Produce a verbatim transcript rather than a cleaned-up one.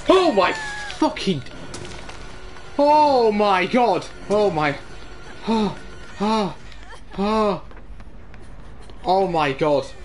Oh my fucking... Oh my god! Oh my... Oh, oh, oh. Oh my god.